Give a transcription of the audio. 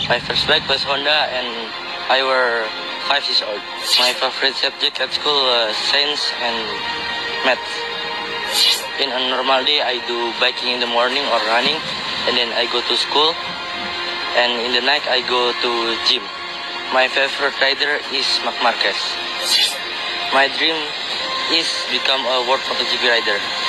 My first bike was Honda and I were 5 years old. My favorite subject at school was science and math. In a normal day, I do biking in the morning or running, and then I go to school, and in the night I go to gym. My favorite rider is Mark Marquez. My dream is become a World MotoGP rider.